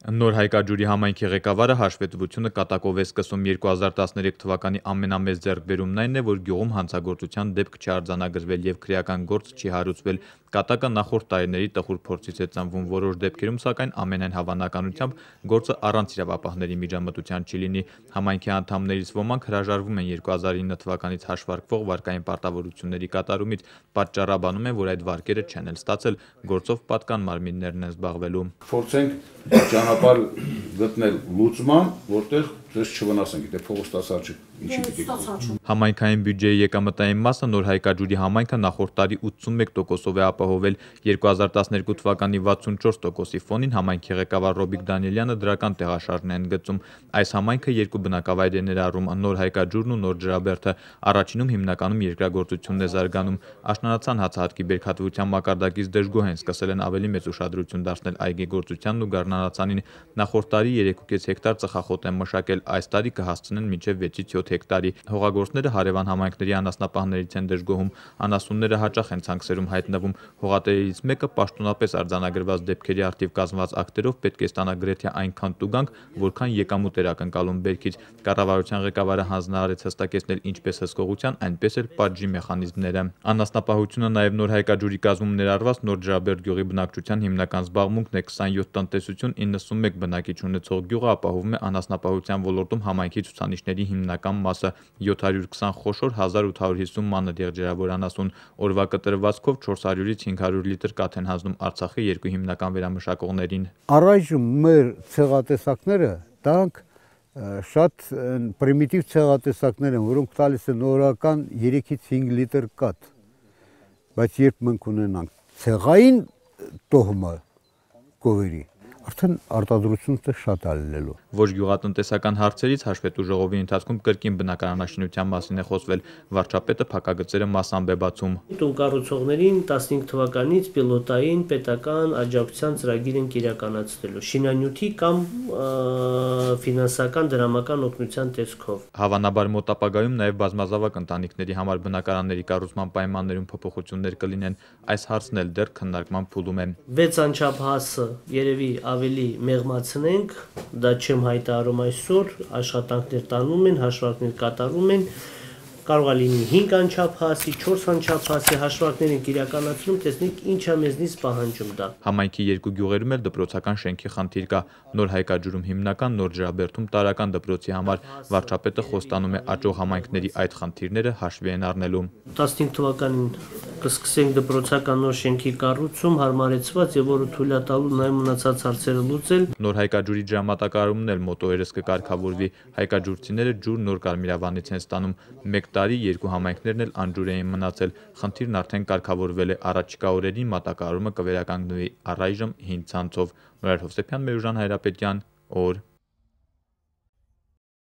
Նոր Հայկաջուրի համայնքի ղեկավարը հաշվետվությունը կատակով է սկսում 2013 թվականի ամենամեծ ձեռքբերումն այն է, որ գյուղում հանցագործության դեպք չի արձանագրվել եւ քրեական գործ չի հարուցվել։ Կատակը նախորդ տարիների տխուր փորձից է ծնվում, որոշ դեպքերում սակայն ամենայն հավանականությամբ գործը առանց իրավապահների միջամտության չի լինի։ Համայնքի անդամներից ոմանք հրաժարվում են 2009 թվականից հաշվարկվող վարկային պարտավորությունների կատարումից, պատճառաբանում են, որ այդ վարկերը չեն էլ ստացել, գործով պատկան մարմիններն են զբաղվելու։ Փորձենք ճանապարհ գտնել լուծման, որտեղ ձեզ չվնասեն, գիտե փողոց ստացած չի, ինչի պիտի կան։ Համայնքային բյուջեի եկամտային մասը Նոր Հայկաջուրի համայնքը նախորդ տարի 81%-ով է ապահովել, 2012 թվականի 64%-ի ֆոնին համայնքի ղեկավար Ռոբիկ Դանիելյանը դրական տեղաշարժ են գծում։ Այս համայնքը երկու բնակավայր է ներառում՝ Նոր Հայկաջուրն ու Նոր Ջրաբերդը, առաջինում հիմնականում երկրագործությունն է զարգանում։ Աշնանացան հացահատկի բերքատվության մակարդակից դժգոհ են, սկսել են ավելի մեծ ուշադրություն դարձնել այգեգործությանն ու գարնանացանին։ Նախորդ տարի 3.5 հեկտար ծխախոտ են մշակել, այս տարի կհասցնեն մինչև 6-ից 7 հեկտարի։ Հողագործները հարևան համայնքների անասնապահներից են դժգոհում, անասունները հաճախ են ցանքսերում հայտնվում։ Հողատերերից մեկը պաշտոնապես արձանագրված դեպքերի առթիվ կազմված ակտերով պետք է ստանա գրեթե այնքան տուգանք, որքան եկամուտ էր ակնկալում բերքից։ Կառավարության ղեկավարը հանձնարարեց հստակեցնել ինչպես հսկողության, այնպես էլ պատժի մեխանիզմները։ Անասնապահությունը նաև Նոր Հայկաջուրի կազմում ներառված Նոր Ջրաբերդ գյուղի բնակչության հիմնական զբաղմունքն է։ 27 տնտեսություն, 91 բնակիչ ունեցող գյուղը ապահովում է անասնապահության ոլորտում համայնքի ցուցանիշների հիմնական մասը՝ 720 խոշոր, 1850 մանր եղջերավոր անասուն, օրվա կտրվածքով 400-ից 500 լիտր կաթ են հանձնում Արցախի երկու հիմնական վերամշակողներին։ Առայժմ մեր ցեղատեսակները դրանք շատ պրիմիտիվ ցեղատեսակներ են, որոնք տալիս են օրական 3-ից 5 լիտր կաթ, բայց երբ մենք ունենանք ցեղային տոհմը կովերի, արդեն արտադրությունը շատ ալնելու։ Ոչ գյուղատնտեսական հարցերից հաշվետու ժողովի ընթացքում կրկին բնակարանաշինության մասին է խոսվել։ Վարչապետը փակագծերը մասամբ է բացում։ Տուն կառուցողներին 15 թվականից պիլոտային պետական աջակցության ծրագիր են իրականացնելու շինանյութի կամ ֆինանսական դրամական օգնության տեսքով։ Հավանաբար մոտ ապագայում նաև բազմազավակ ընտանիքների համար բնակարանների կառուցման պայմաններում փոփոխություններ կլինեն։ Այս հարցն էլ դեռ քննարկման փուլում է։ 6 անչափահասը երևի ավելի մեղմացնենք, դա չեմ հայտարարում այսօր, աշխատանքներ տանում են, հաշվարկներ կատարում են, կարող է լինի 5 անչափահասի, 4 անչափահասի հաշվարկներ են իրականացնում, տեսնենք ինչա մեզնից պահանջում դա։ Համայնքի երկու գյուղերում էլ դպրոցական շենքի խնդիր կա։ Նոր Հայկաջուրում հիմնական, Նոր Ջրաբերդում տարրական դպրոցի համար վարչապետը խոստանում է աճող համայնքների այդ խնդիրները հաշվի են առնելու։ 15 թվականին կսկսենք դպրոցական նոր շենքի կառուցում, հարմարեցված եւ որը թույլատալու նաեւ մնացած հարցերը լուծել։ Նոր Հայկաջուրի ջրամատակարարումն էլ մոտօրես կկարգավորվի։ Հայկաջուրցիները ջուր նոր Կարմիրավանից են ստանում։ 1 տարի երկու համայնքներն էլ անջուր էին մնացել։ Խնդիրն արդեն կարգավորվել է, առաջիկա օրերին մատակարարումը կվերականգնվի, առայժմ հին ցանցով։ Նորայր Հովսեփյան, Մերուժան Հայրապետյան, օր